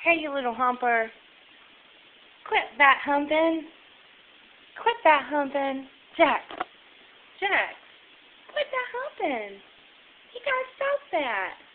Hey, you little humper. Quit that humping. Quit that humping. Jack. Jack. Quit that humping. You gotta stop that.